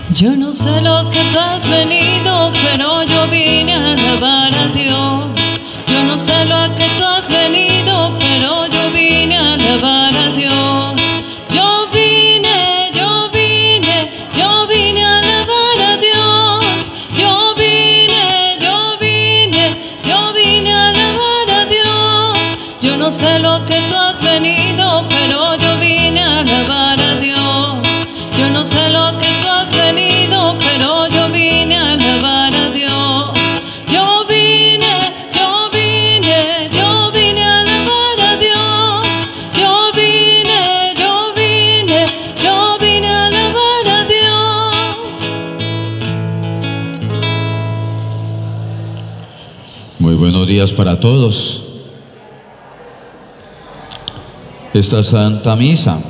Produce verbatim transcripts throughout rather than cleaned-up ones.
Yo no sé lo que tú has venido, pero yo vine a alabar a Dios. Yo no sé lo que tú has venido, pero yo vine a alabar a Dios. Yo vine, yo vine, yo vine a alabar a Dios. Yo vine, yo vine, yo vine a alabar a Dios. Yo no sé lo que tú has venido, pero yo vine a alabar a Dios. Yo no sé lo que tú has venido, pero yo vine a alabar a Dios. Yo vine, yo vine, yo vine a alabar a Dios. Yo vine, yo vine, yo vine a alabar a Dios. Muy buenos días para todos. Esta Santa Misa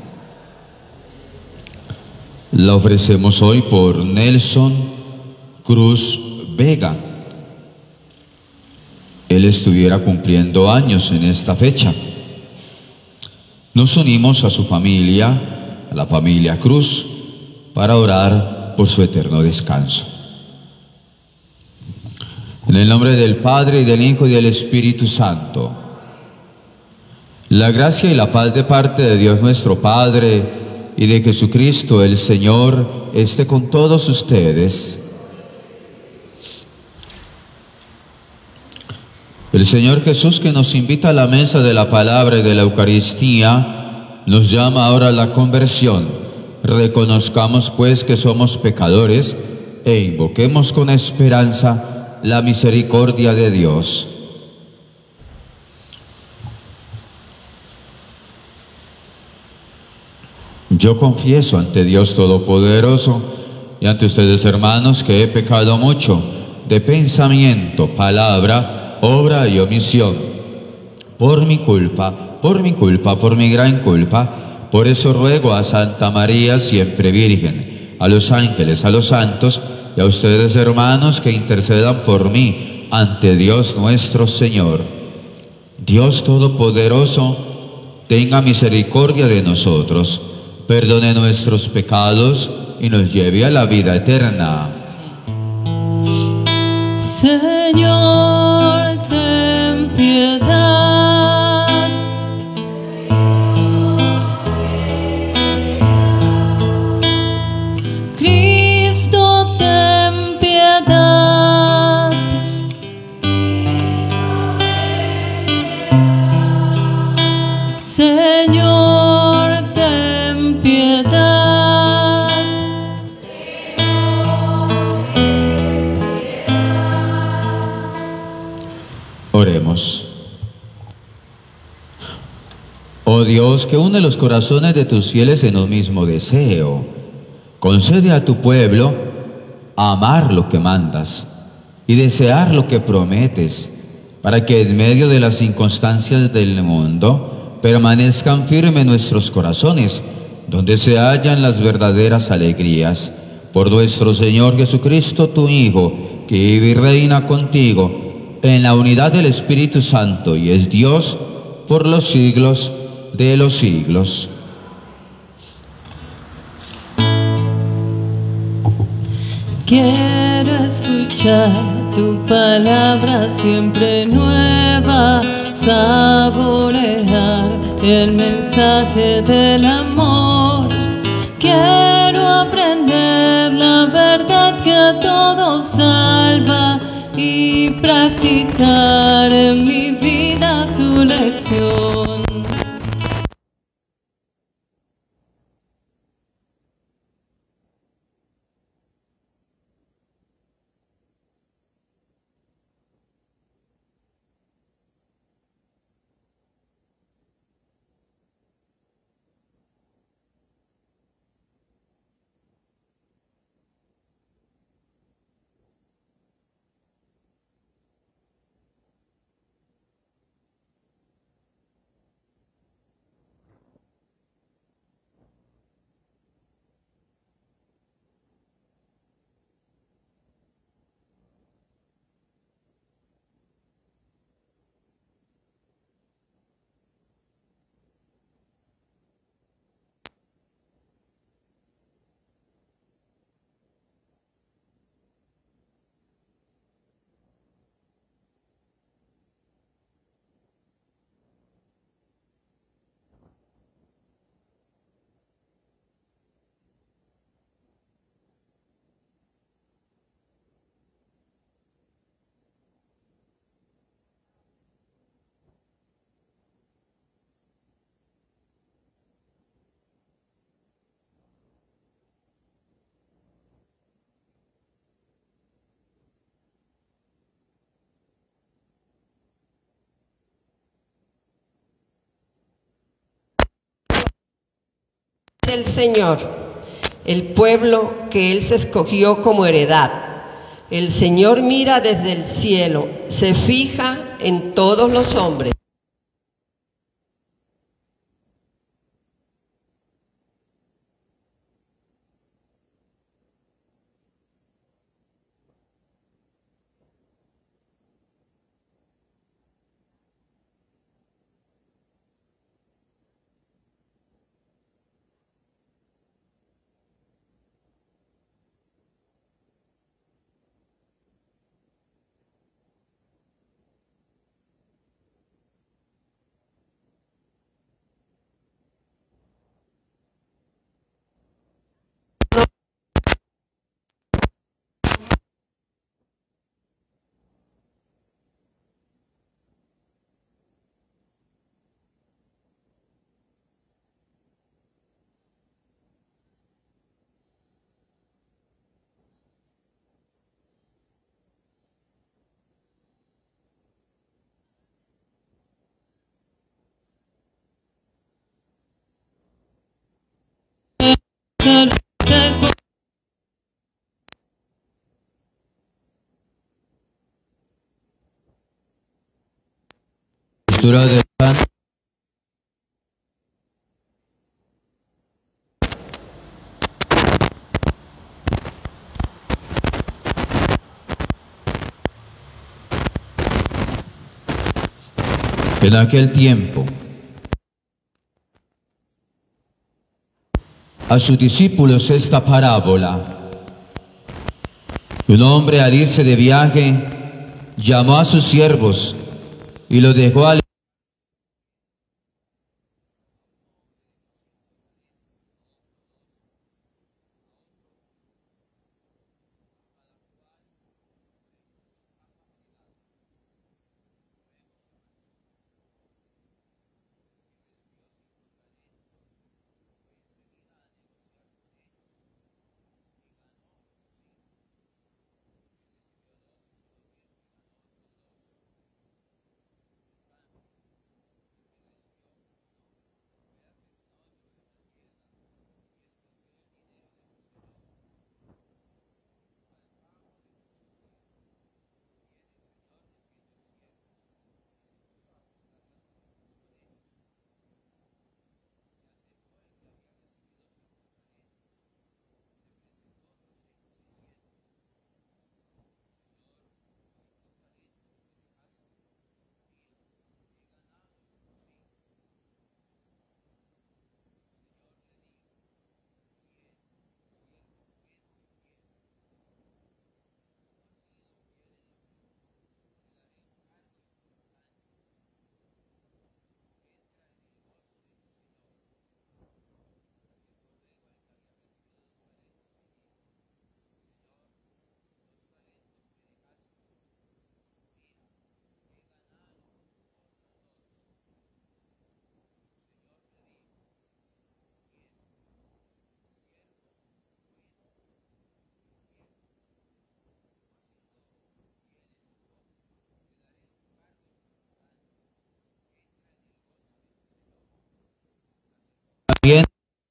la ofrecemos hoy por Nelson Cruz Vega. Él estuviera cumpliendo años en esta fecha. Nos unimos a su familia, a la familia Cruz, para orar por su eterno descanso. En el nombre del Padre, y del Hijo, y del Espíritu Santo. La gracia y la paz de parte de Dios nuestro Padre y de Jesucristo el Señor esté con todos ustedes. El Señor Jesús, que nos invita a la mesa de la palabra y de la Eucaristía, nos llama ahora a la conversión. Reconozcamos pues que somos pecadores e invoquemos con esperanza la misericordia de Dios. Yo confieso ante Dios Todopoderoso y ante ustedes, hermanos, que he pecado mucho de pensamiento, palabra, obra y omisión. Por mi culpa, por mi culpa, por mi gran culpa. Por eso ruego a Santa María, siempre Virgen, a los ángeles, a los santos y a ustedes, hermanos, que intercedan por mí ante Dios nuestro Señor. Dios Todopoderoso, tenga misericordia de nosotros, perdone nuestros pecados y nos lleve a la vida eterna. Señor, ten piedad. Cristo, ten piedad. Señor, ten piedad. Oremos. Oh Dios, que une los corazones de tus fieles en un mismo deseo, concede a tu pueblo amar lo que mandas y desear lo que prometes, para que en medio de las inconstancias del mundo permanezcan firmes nuestros corazones, donde se hallan las verdaderas alegrías. Por nuestro Señor Jesucristo, tu Hijo, que vive y reina contigo en la unidad del Espíritu Santo y es Dios por los siglos de los siglos. Quiero escuchar tu palabra siempre nueva, saborear el mensaje del amor. Quiero aprender la verdad que a todos salva y practicar en mi vida tu lección. del Señor, el pueblo que Él se escogió como heredad. El Señor mira desde el cielo, se fija en todos los hombres. Lectura del Santo. En aquel tiempo, a sus discípulos esta parábola. Un hombre al irse de viaje llamó a sus siervos y los dejó al bien.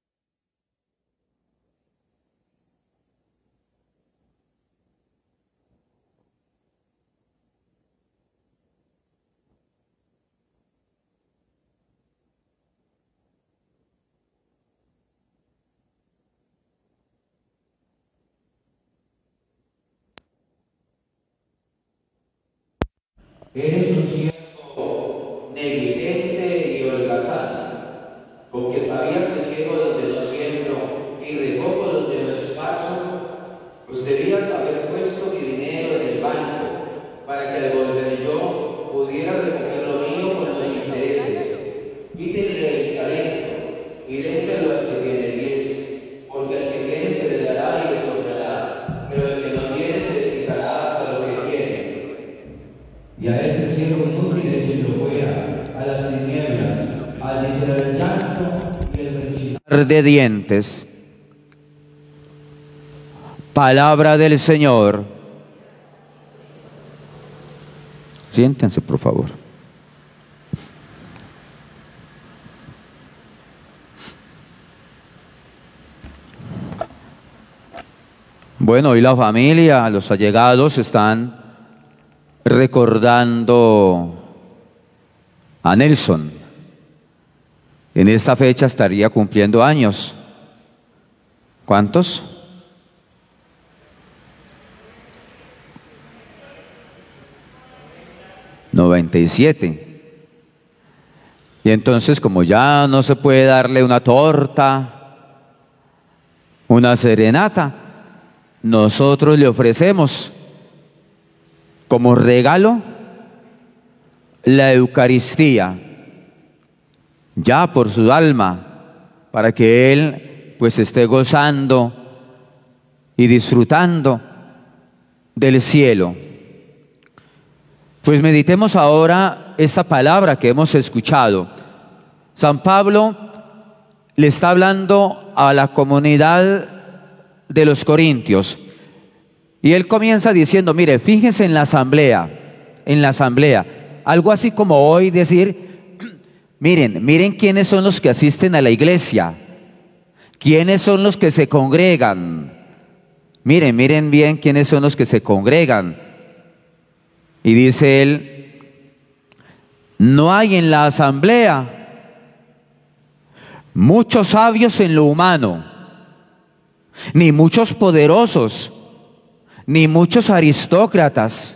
Eres un siervo negligente y holgazán, porque sabías que ciego donde no siembro y recojo donde no esparzo, pues debías haber puesto mi dinero en el banco, para que al volver yo pudiera recoger lo mío con los intereses. Quítenle el talento y dénselo al que tiene diez, porque al que tiene se le dará y le sobrará, pero el que no tiene se le quitará hasta lo que tiene. Y a ese siervo inútil échenlo fuera, a las tinieblas, al distraer el llanto y el rechinar de dientes. Palabra del Señor. Siéntense, por favor. Bueno, hoy la familia, los allegados están recordando a Nelson. En esta fecha estaría cumpliendo años. ¿Cuántos? noventa y siete. Y entonces, como ya no se puede darle una torta, una serenata, nosotros le ofrecemos como regalo la Eucaristía, ya por su alma, para que él pues esté gozando y disfrutando del cielo. Pues meditemos ahora esta palabra que hemos escuchado. San Pablo le está hablando a la comunidad de los Corintios y él comienza diciendo, mire, fíjense en la asamblea, en la asamblea, algo así como hoy decir, miren, miren quiénes son los que asisten a la iglesia, quiénes son los que se congregan, miren, miren bien quiénes son los que se congregan. Y dice él, no hay en la asamblea muchos sabios en lo humano, ni muchos poderosos, ni muchos aristócratas,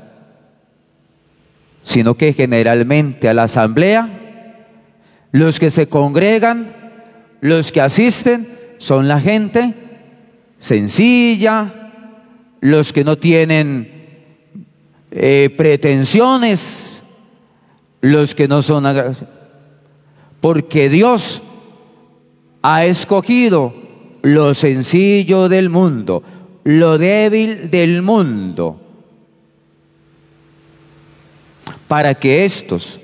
sino que generalmente a la asamblea los que se congregan, los que asisten, son la gente sencilla, los que no tienen Eh, pretensiones, los que no son agraciados, porque Dios ha escogido lo sencillo del mundo, lo débil del mundo, para que éstos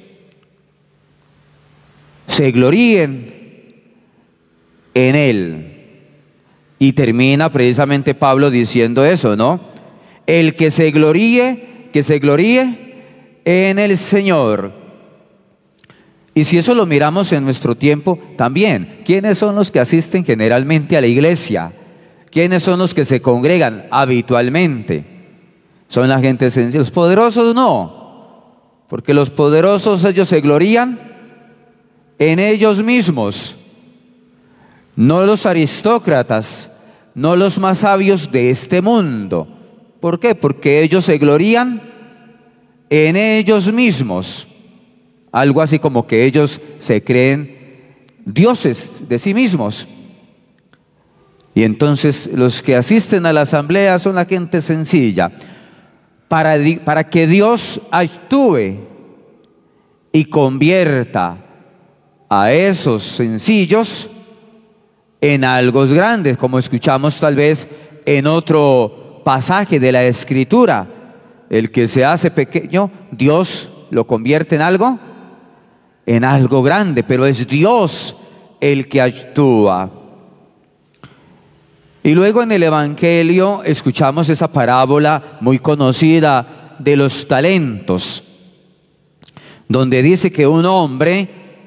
se gloríen en Él. Y termina precisamente Pablo diciendo eso, ¿no? El que se gloríe, que se gloríe en el Señor. Y si eso lo miramos en nuestro tiempo también, ¿quiénes son los que asisten generalmente a la iglesia? ¿Quiénes son los que se congregan habitualmente? Son la gente sencilla. Los poderosos no, porque los poderosos ellos se glorían en ellos mismos, no los aristócratas, no los más sabios de este mundo. ¿Por qué? Porque ellos se glorían en ellos mismos. Algo así como que ellos se creen dioses de sí mismos. Y entonces los que asisten a la asamblea son la gente sencilla. Para, para que Dios actúe y convierta a esos sencillos en algo grandes, como escuchamos tal vez en otro pasaje de la Escritura. El que se hace pequeño, Dios lo convierte en algo, en algo grande, pero es Dios el que actúa. Y luego en el Evangelio escuchamos esa parábola muy conocida de los talentos, donde dice que un hombre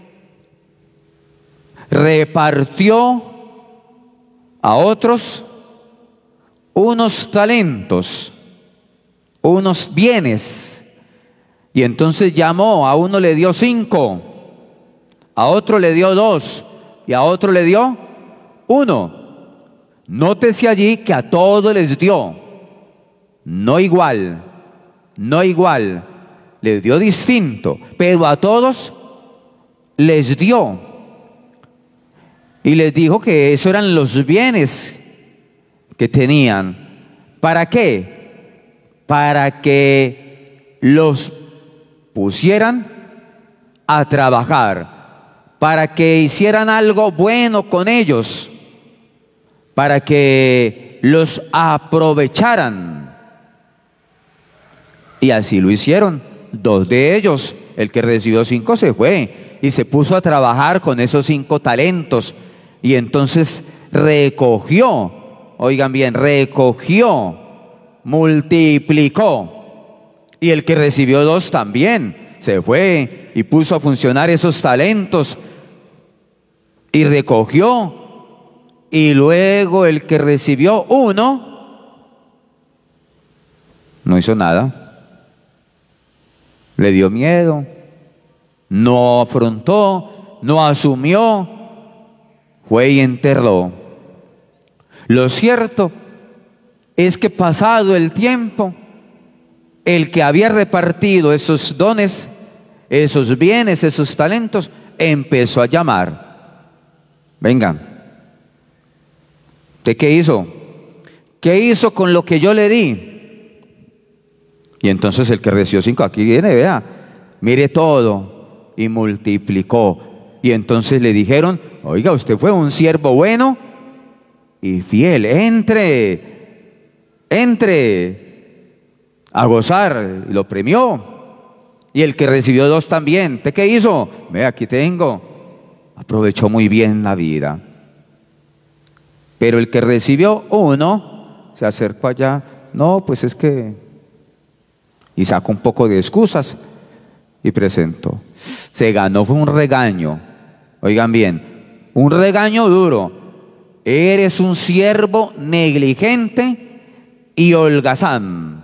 repartió a otros unos talentos, unos bienes, y entonces llamó, a uno le dio cinco, a otro le dio dos, y a otro le dio uno. Nótese allí que a todos les dio, no igual, no igual, les dio distinto, pero a todos les dio. Y les dijo que esos eran los bienes que tenían. ¿Para qué? Para que los pusieran a trabajar, para que hicieran algo bueno con ellos, para que los aprovecharan. Y así lo hicieron. Dos de ellos, el que recibió cinco se fue y se puso a trabajar con esos cinco talentos, y entonces recogió, oigan bien, recogió, multiplicó. Y el que recibió dos también se fue y puso a funcionar esos talentos y recogió. Y luego el que recibió uno No hizo nada. Le dio miedo, no afrontó, no asumió, fue y enterró. Lo cierto es que pasado el tiempo, el que había repartido esos dones, esos bienes, esos talentos, empezó a llamar. Venga, ¿usted qué hizo? ¿Qué hizo con lo que yo le di? Y entonces el que recibió cinco, aquí viene, vea, mire todo, y multiplicó. Y entonces le dijeron, oiga, usted fue un siervo bueno y fiel, entre, entre a gozar. Y lo premió. Y el que recibió dos también. ¿Usted qué hizo? Vea, aquí tengo. Aprovechó muy bien la vida. Pero el que recibió uno, se acercó allá, no, pues es que... Y sacó un poco de excusas y presentó. Se ganó, fue un regaño. Oigan bien, un regaño duro. Eres un siervo negligente y holgazán.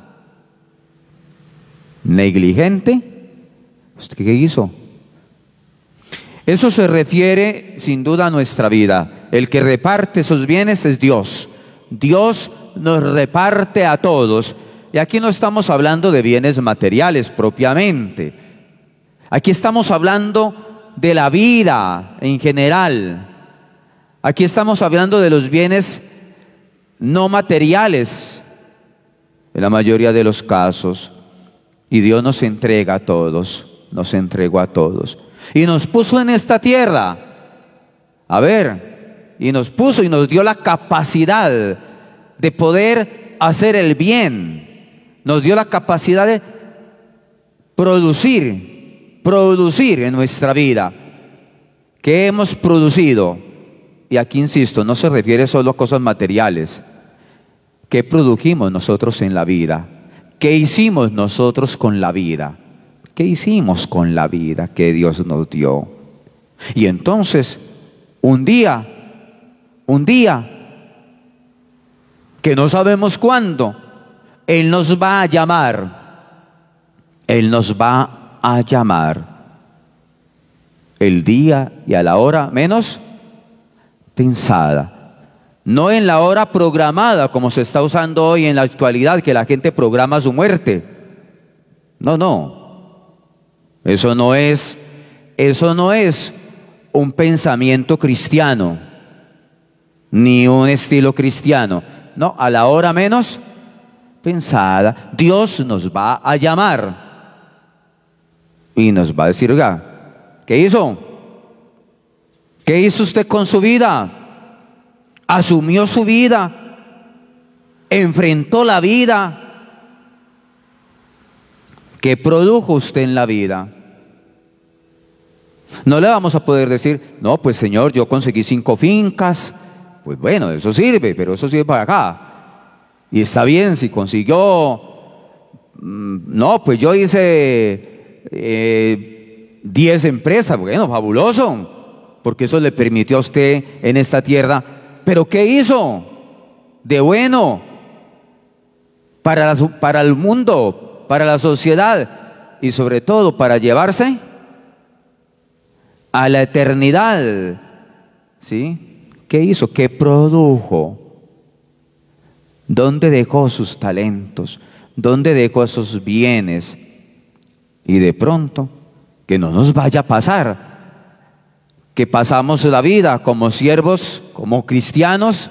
¿Negligente? ¿Usted qué hizo? Eso se refiere sin duda a nuestra vida. El que reparte esos bienes es Dios. Dios nos reparte a todos. Y aquí no estamos hablando de bienes materiales propiamente. Aquí estamos hablando de la vida en general. Aquí estamos hablando de los bienes no materiales, en la mayoría de los casos. Y Dios nos entrega a todos, nos entregó a todos. Y nos puso en esta tierra, a ver, y nos puso y nos dio la capacidad de poder hacer el bien. Nos dio la capacidad de producir, producir en nuestra vida. ¿Qué hemos producido? Y aquí insisto, no se refiere solo a cosas materiales. ¿Qué produjimos nosotros en la vida? ¿Qué hicimos nosotros con la vida? ¿Qué hicimos con la vida que Dios nos dio? Y entonces, un día, un día, que no sabemos cuándo, Él nos va a llamar, Él nos va a llamar, el día y a la hora menos pensada, no en la hora programada como se está usando hoy en la actualidad, que la gente programa su muerte. No, no, eso no es, eso no es un pensamiento cristiano, ni un estilo cristiano. No, a la hora menos pensada, Dios nos va a llamar y nos va a decir, oiga, ¿qué hizo? ¿Qué hizo usted con su vida? Asumió su vida, enfrentó la vida. ¿Qué produjo usted en la vida? No le vamos a poder decir, no, pues Señor, yo conseguí cinco fincas. Pues bueno, eso sirve, pero eso sirve para acá. Y está bien si consiguió, no, pues yo hice eh, diez empresas, bueno, fabuloso, porque eso le permitió a usted en esta tierra. Pero ¿qué hizo de bueno para, la, para el mundo, para la sociedad y sobre todo para llevarse a la eternidad? ¿Sí? ¿Qué hizo? ¿Qué produjo? ¿Dónde dejó sus talentos? ¿Dónde dejó esos bienes? Y de pronto, que no nos vaya a pasar que pasamos la vida como siervos, como cristianos,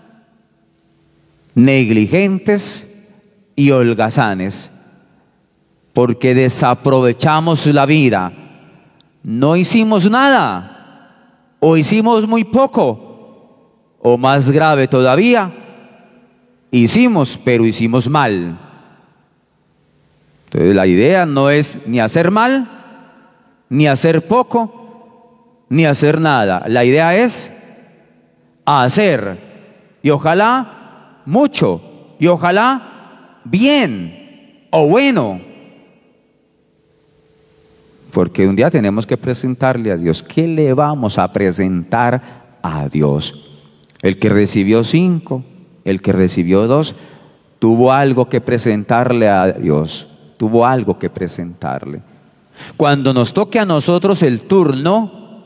negligentes y holgazanes, porque desaprovechamos la vida. No hicimos nada, o hicimos muy poco, o más grave todavía, hicimos, pero hicimos mal. Entonces la idea no es ni hacer mal, ni hacer poco, ni hacer nada. La idea es hacer, y ojalá mucho, y ojalá bien o bueno, porque un día tenemos que presentarle a Dios. ¿Qué le vamos a presentar a Dios? El que recibió cinco, el que recibió dos, tuvo algo que presentarle a Dios, tuvo algo que presentarle. Cuando nos toque a nosotros el turno,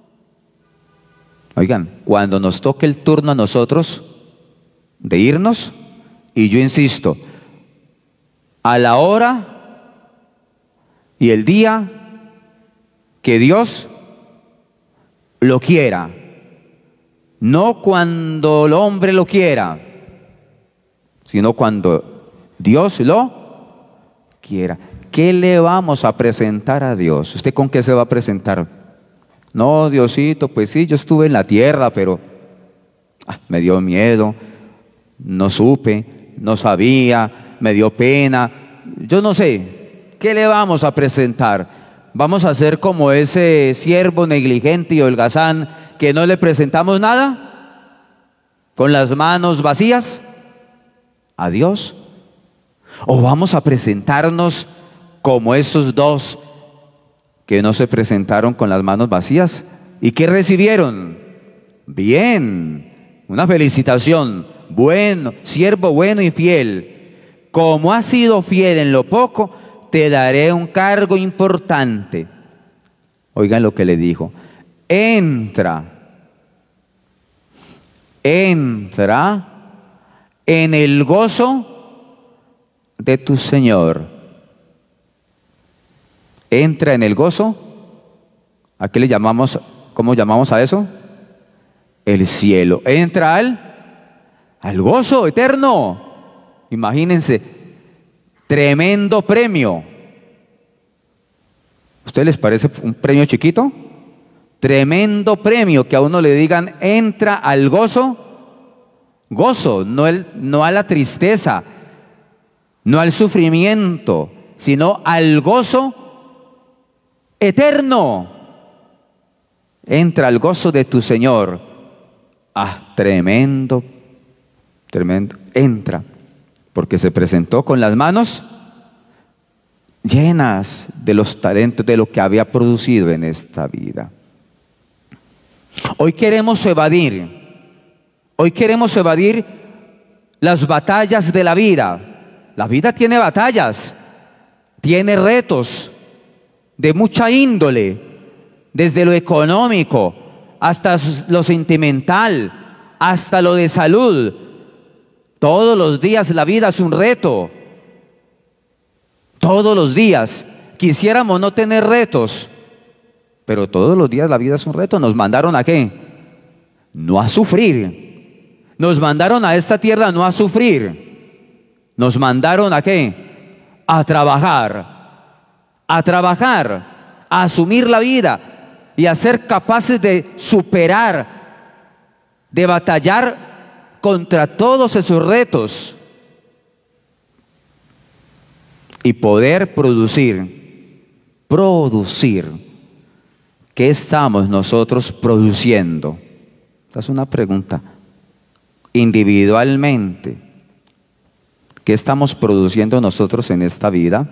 oigan, cuando nos toque el turno a nosotros de irnos, y yo insisto, a la hora y el día que Dios lo quiera, no cuando el hombre lo quiera, sino cuando Dios lo quiera. ¿Qué le vamos a presentar a Dios? ¿Usted con qué se va a presentar? No, Diosito, pues sí, yo estuve en la tierra, pero ah, me dio miedo, no supe, no sabía, me dio pena, yo no sé. ¿Qué le vamos a presentar? ¿Vamos a ser como ese siervo negligente y holgazán que no le presentamos nada? ¿Con las manos vacías a Dios? ¿O vamos a presentarnos como esos dos que no se presentaron con las manos vacías? ¿Y qué recibieron? Bien, una felicitación. Bueno, siervo bueno y fiel. Como has sido fiel en lo poco, te daré un cargo importante. Oigan lo que le dijo. Entra, entra en el gozo de tu Señor. Entra en el gozo. ¿A qué le llamamos? ¿Cómo llamamos a eso? El cielo. Entra al, al gozo eterno. Imagínense, tremendo premio. ¿A ustedes les parece un premio chiquito? Tremendo premio que a uno le digan, entra al gozo. Gozo, no, el, no a la tristeza, no al sufrimiento, sino al gozo eterno. Entra al gozo de tu Señor. Ah, tremendo, tremendo. Entra, porque se presentó con las manos llenas de los talentos, de lo que había producido en esta vida. Hoy queremos evadir, hoy queremos evadir las batallas de la vida. La vida tiene batallas, tiene retos de mucha índole, desde lo económico hasta lo sentimental, hasta lo de salud. Todos los días la vida es un reto. Todos los días. Quisiéramos no tener retos, pero todos los días la vida es un reto. ¿Nos mandaron a qué? No a sufrir. Nos mandaron a esta tierra no a sufrir. Nos mandaron a qué? A trabajar. A trabajar, a asumir la vida y a ser capaces de superar, de batallar contra todos esos retos y poder producir, producir. ¿Qué estamos nosotros produciendo? Esta es una pregunta. Individualmente, ¿qué estamos produciendo nosotros en esta vida?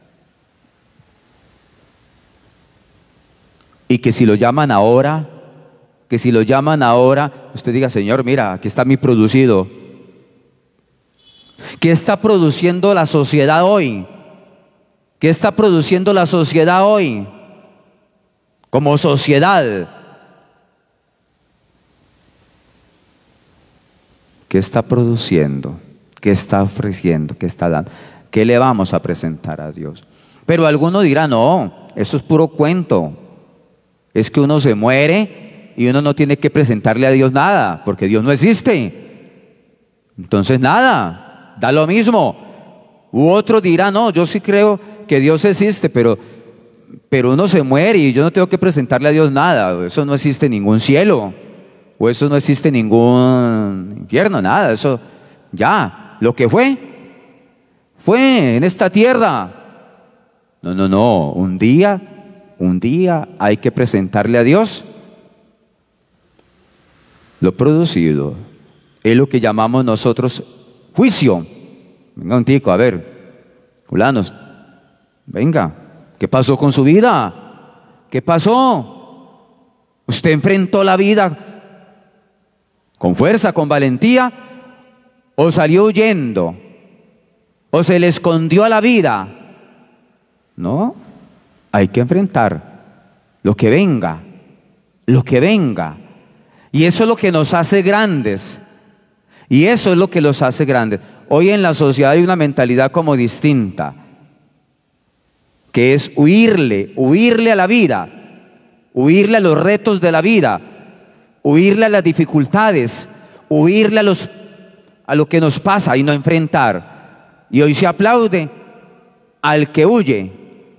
Y que si lo llaman ahora, que si lo llaman ahora, usted diga, Señor, mira, aquí está mi producido. ¿Qué está produciendo la sociedad hoy? ¿Qué está produciendo la sociedad hoy? Como sociedad. ¿Qué está produciendo? ¿Qué está ofreciendo? ¿Qué está dando? ¿Qué le vamos a presentar a Dios? Pero alguno dirá, no, eso es puro cuento. Es que uno se muere y uno no tiene que presentarle a Dios nada, porque Dios no existe. Entonces nada, da lo mismo. U otro dirá, no, yo sí creo que Dios existe, pero, pero uno se muere y yo no tengo que presentarle a Dios nada. Eso no existe ningún cielo, o eso no existe ningún infierno, nada. Eso ya, lo que fue, fue en esta tierra. No, no, no, un día... Un día hay que presentarle a Dios lo producido. Es lo que llamamos nosotros juicio. Venga un tico, a ver, fulanos, venga, ¿qué pasó con su vida? ¿Qué pasó? ¿Usted enfrentó la vida con fuerza, con valentía, o salió huyendo o se le escondió a la vida. No, hay que enfrentar lo que venga, lo que venga. Y eso es lo que nos hace grandes. Y eso es lo que los hace grandes. Hoy en la sociedad hay una mentalidad como distinta, que es huirle, huirle a la vida, huirle a los retos de la vida, huirle a las dificultades, huirle a, los, a lo que nos pasa y no enfrentar. Y hoy se aplaude al que huye.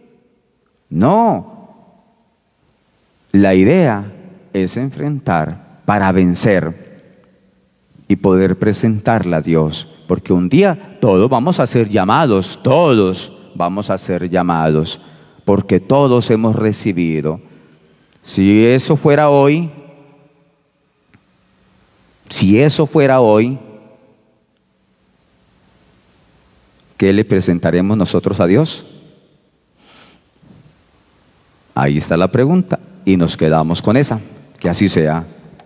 No, la idea es enfrentar para vencer y poder presentarla a Dios, porque un día todos vamos a ser llamados, todos vamos a ser llamados, porque todos hemos recibido. Si eso fuera hoy, si eso fuera hoy, ¿qué le presentaremos nosotros a Dios? Ahí está la pregunta y nos quedamos con esa, que así sea.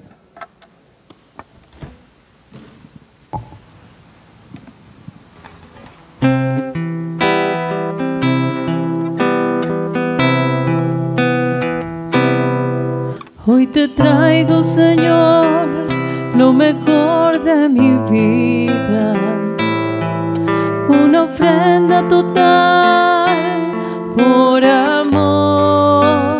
Hoy te traigo, Señor, lo mejor de mi vida, una ofrenda total por amor.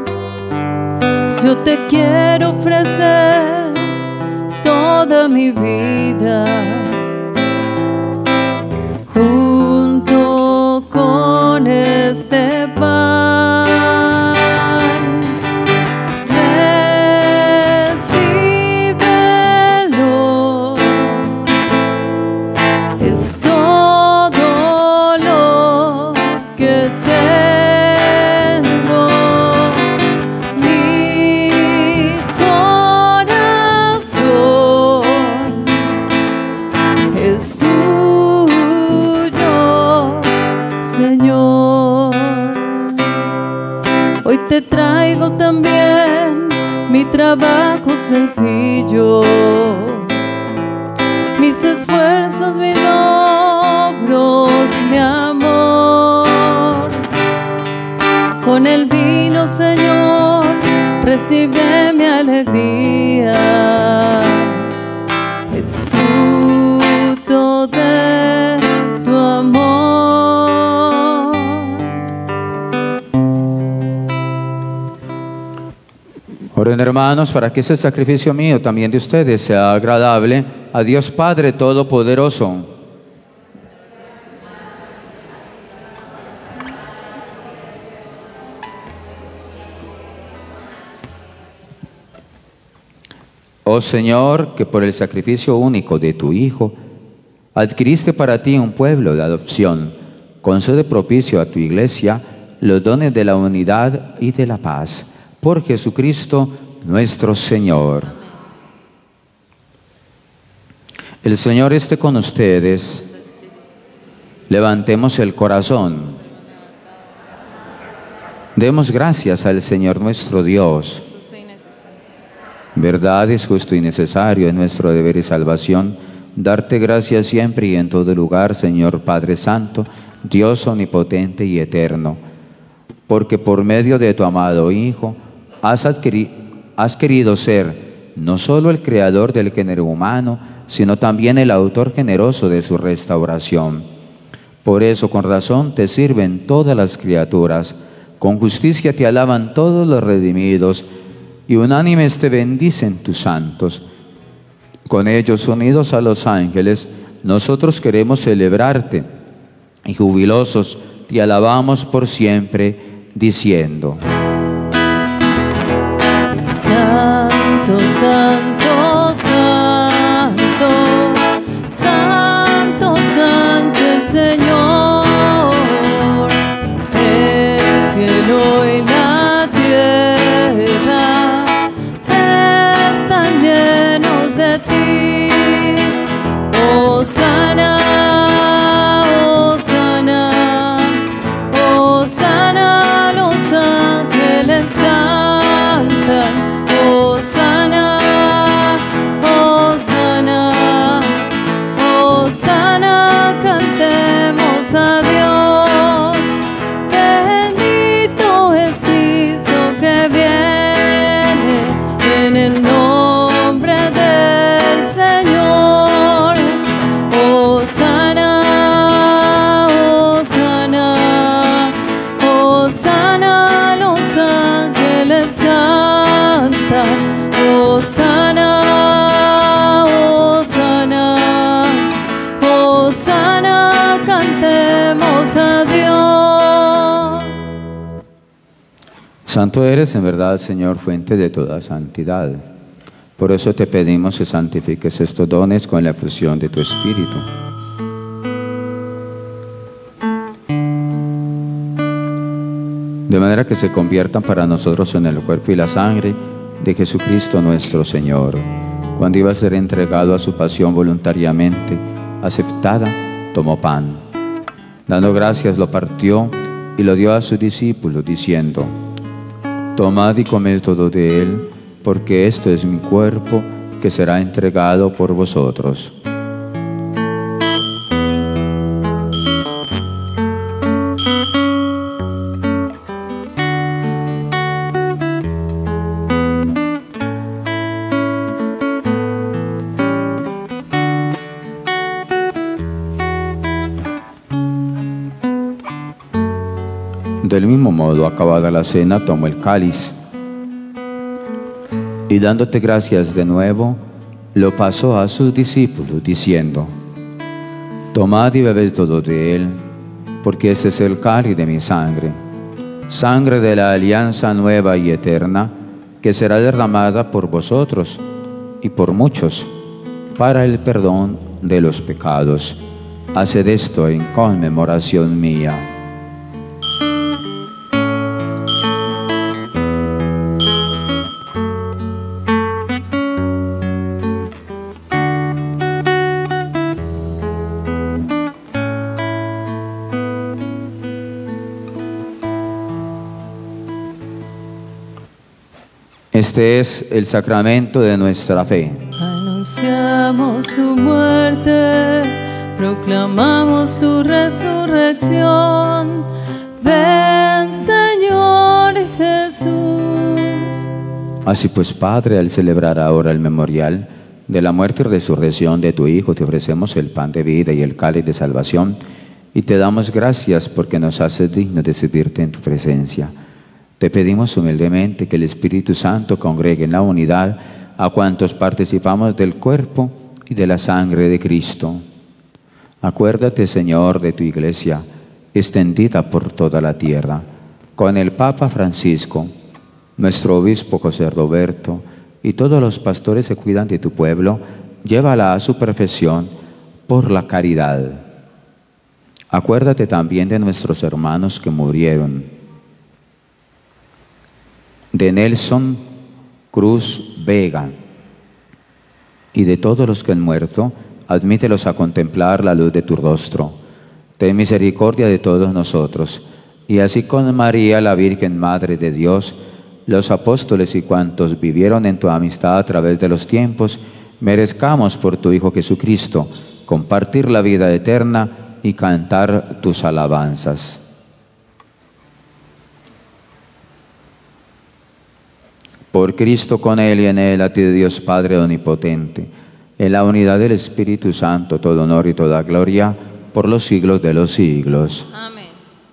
Yo te quiero ofrecer toda mi vida, junto con este pan. Te traigo también mi trabajo sencillo, mis esfuerzos, mis logros, mi amor. Con el vino, Señor, recibe mi alegría. Es fruto de tu amor. Oren, hermanos, para que ese sacrificio mío, también de ustedes, sea agradable a Dios Padre Todopoderoso. Oh Señor, que por el sacrificio único de tu Hijo adquiriste para ti un pueblo de adopción, concede propicio a tu Iglesia los dones de la unidad y de la paz. Por Jesucristo nuestro Señor. El Señor esté con ustedes. Levantemos el corazón. Demos gracias al Señor nuestro Dios. Verdad, es justo y necesario, es nuestro deber y salvación, darte gracias siempre y en todo lugar, Señor Padre Santo, Dios omnipotente y eterno, porque por medio de tu amado Hijo, Has, has querido ser no solo el creador del género humano, sino también el autor generoso de su restauración. Por eso, con razón, te sirven todas las criaturas, con justicia te alaban todos los redimidos, y unánimes te bendicen tus santos. Con ellos, unidos a los ángeles, nosotros queremos celebrarte, y jubilosos te alabamos por siempre, diciendo: Santo, santo, santo, santo, santo el Señor. El cielo y la tierra están llenos de ti. Hosana, hosana, hosana, los ángeles cantan. Hosana, Hosana, Hosana, cantemos. cantemos a Dios. Bendito es Cristo que viene en el nombre del Señor. Hosana, Hosana, Hosana, los ángeles cantan. Hosana, Hosana, Hosana, cantemos a Dios. Santo eres en verdad, Señor, fuente de toda santidad. Por eso te pedimos que santifiques estos dones con la efusión de tu Espíritu. De manera que se conviertan para nosotros en el cuerpo y la sangre de Jesucristo nuestro Señor. Cuando iba a ser entregado a su pasión voluntariamente aceptada, tomó pan. Dando gracias, lo partió y lo dio a sus discípulos, diciendo: tomad y comed todo de él, porque esto es mi cuerpo que será entregado por vosotros. Del mismo modo, acabada la cena, tomó el cáliz y dándote gracias de nuevo, lo pasó a sus discípulos, diciendo: tomad y bebed todo de él, porque este es el cáliz de mi sangre, sangre de la alianza nueva y eterna, que será derramada por vosotros y por muchos, para el perdón de los pecados. Haced esto en conmemoración mía. Este es el sacramento de nuestra fe. Anunciamos tu muerte, proclamamos tu resurrección. Ven, Señor Jesús. Así pues, Padre, al celebrar ahora el memorial de la muerte y resurrección de tu Hijo, te ofrecemos el pan de vida y el cáliz de salvación, y te damos gracias porque nos haces dignos de servirte en tu presencia. Te pedimos humildemente que el Espíritu Santo congregue en la unidad a cuantos participamos del cuerpo y de la sangre de Cristo. Acuérdate, Señor, de tu Iglesia, extendida por toda la tierra, con el Papa Francisco, nuestro obispo José Roberto, y todos los pastores que cuidan de tu pueblo, llévala a su perfección por la caridad. Acuérdate también de nuestros hermanos que murieron, de Nelson Cruz Vega y de todos los que han muerto, admítelos a contemplar la luz de tu rostro. Ten misericordia de todos nosotros, y así con María, la Virgen Madre de Dios, los apóstoles y cuantos vivieron en tu amistad a través de los tiempos, merezcamos por tu Hijo Jesucristo compartir la vida eterna y cantar tus alabanzas. Por Cristo, con Él y en Él, a ti Dios Padre Omnipotente, en la unidad del Espíritu Santo, todo honor y toda gloria, por los siglos de los siglos. Amén.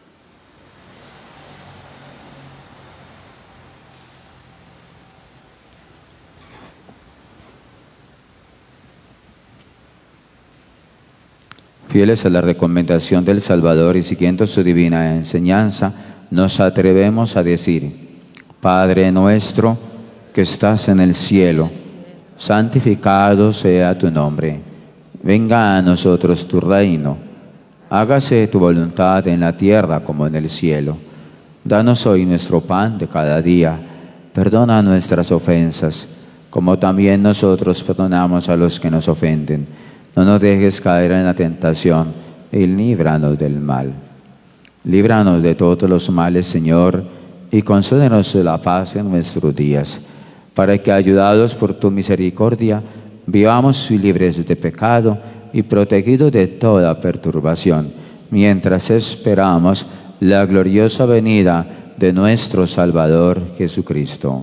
Fieles a la recomendación del Salvador y siguiendo su divina enseñanza, nos atrevemos a decir: Padre nuestro que estás en el cielo, santificado sea tu nombre. Venga a nosotros tu reino. Hágase tu voluntad en la tierra como en el cielo. Danos hoy nuestro pan de cada día. Perdona nuestras ofensas, como también nosotros perdonamos a los que nos ofenden. No nos dejes caer en la tentación y líbranos del mal. Líbranos de todos los males, Señor, y concédenos la paz en nuestros días, para que, ayudados por tu misericordia, vivamos libres de pecado y protegidos de toda perturbación, mientras esperamos la gloriosa venida de nuestro Salvador Jesucristo.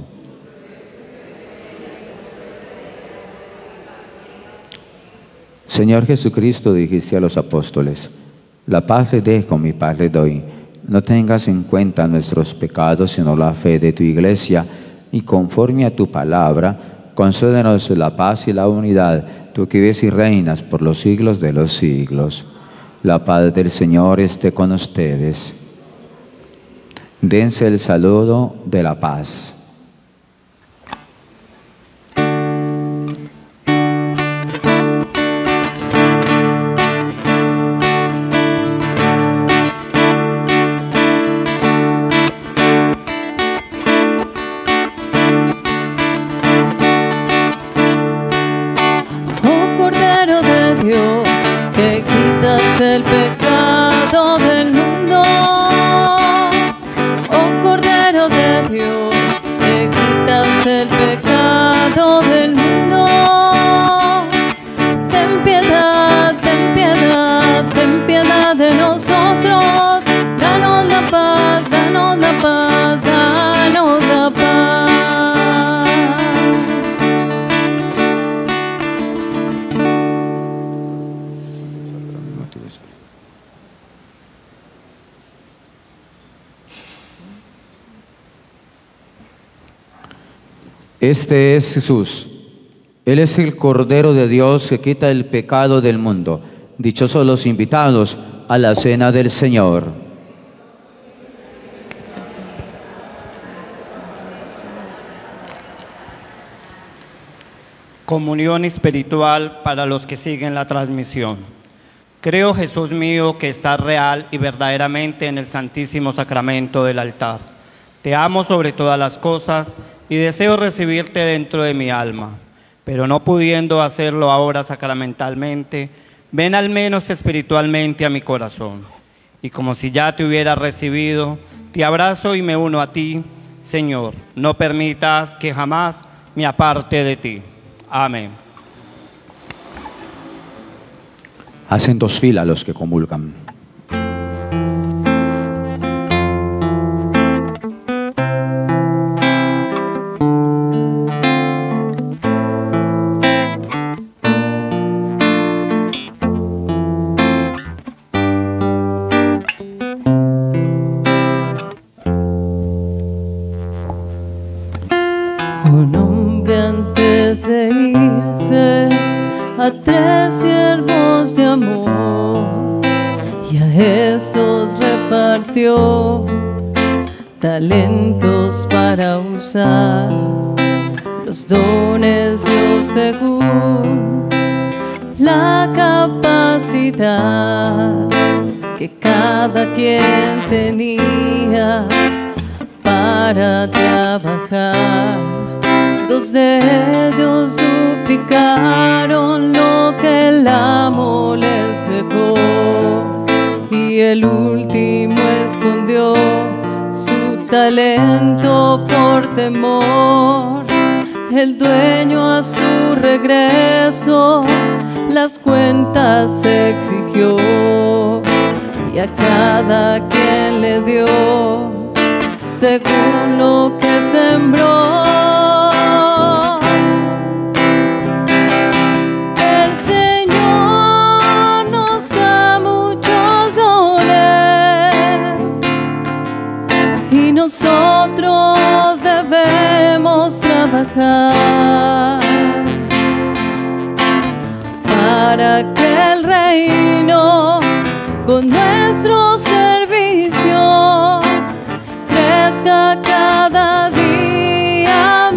Señor Jesucristo, dijiste a los apóstoles: la paz les dejo, mi paz les doy. No tengas en cuenta nuestros pecados, sino la fe de tu Iglesia, y conforme a tu palabra, concédenos la paz y la unidad, tú que vives y reinas por los siglos de los siglos. La paz del Señor esté con ustedes. Dense el saludo de la paz. El pecado del mundo, oh Cordero de Dios, que quitas el pecado del mundo. Ten piedad, ten piedad, ten piedad de nosotros. Danos la paz, danos la paz, danos la paz. Este es Jesús. Él es el Cordero de Dios que quita el pecado del mundo. Dichosos los invitados a la cena del Señor. Comunión espiritual para los que siguen la transmisión. Creo, Jesús mío, que estás real y verdaderamente en el Santísimo Sacramento del altar. Te amo sobre todas las cosas y deseo recibirte dentro de mi alma, pero no pudiendo hacerlo ahora sacramentalmente, ven al menos espiritualmente a mi corazón. Y como si ya te hubiera recibido, te abrazo y me uno a ti, Señor. No permitas que jamás me aparte de ti. Amén. Hacen dos filas los que comulgan. Un hombre antes de irse a tres siervos llamó y a estos repartió talentos para usar. Los dones dio según la capacidad que cada quien tenía para trabajar. Dos de ellos duplicaron lo que el amo les dejó, y el último escondió su talento por temor. El dueño a su regreso las cuentas exigió, y a cada quien le dio según lo que sembró. El Señor nos da muchos dones y nosotros debemos trabajar para que el reino con nuestro servicio crezca cada día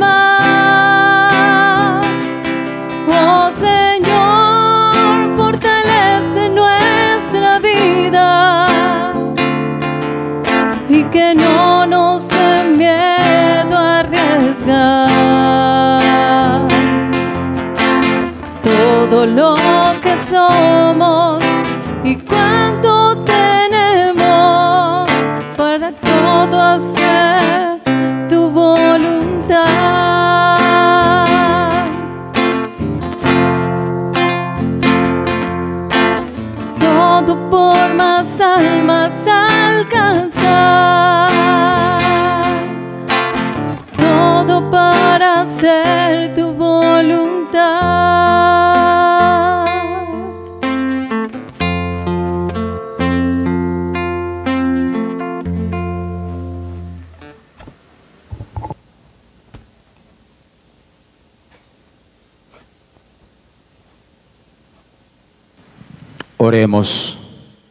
más. Oh Señor, fortalece nuestra vida y que no nos dé miedo a arriesgar todo lo que somos y cuánto tenemos para todo hacer tu voluntad. todo por más almas alcanzar, todo para hacer tu voluntad. Oremos.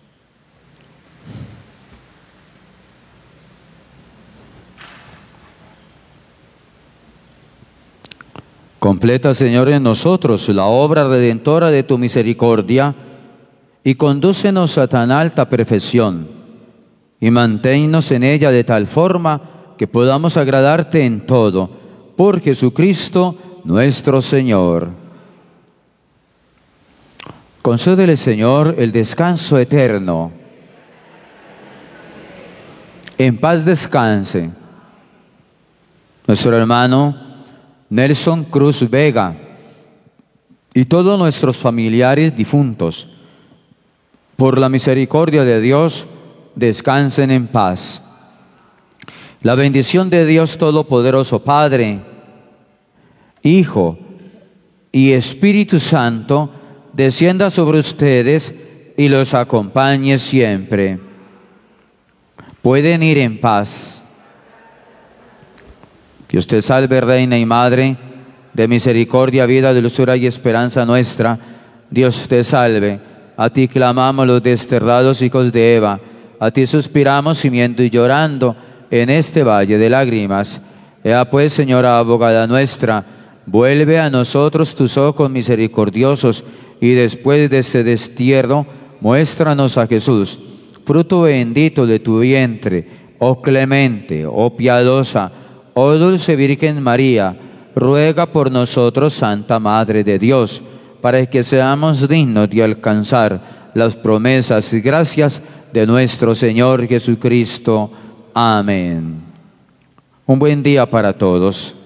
Completa, Señor, en nosotros la obra redentora de tu misericordia y condúcenos a tan alta perfección y manténnos en ella de tal forma que podamos agradarte en todo, por Jesucristo nuestro Señor. Concédele, Señor, el descanso eterno. En paz descanse nuestro hermano Nelson Cruz Vega y todos nuestros familiares difuntos. Por la misericordia de Dios, descansen en paz. La bendición de Dios Todopoderoso, Padre, Hijo y Espíritu Santo, descienda sobre ustedes y los acompañe siempre. Pueden ir en paz. Dios te salve, Reina y Madre, de misericordia, vida, dulzura y esperanza nuestra. Dios te salve. A ti clamamos los desterrados hijos de Eva. A ti suspiramos gimiendo y llorando en este valle de lágrimas. Ea pues, Señora abogada nuestra, vuelve a nosotros tus ojos misericordiosos, y después de este destierro, muéstranos a Jesús, fruto bendito de tu vientre, oh clemente, oh piadosa, oh dulce Virgen María. Ruega por nosotros, Santa Madre de Dios, para que seamos dignos de alcanzar las promesas y gracias de nuestro Señor Jesucristo. Amén. Un buen día para todos.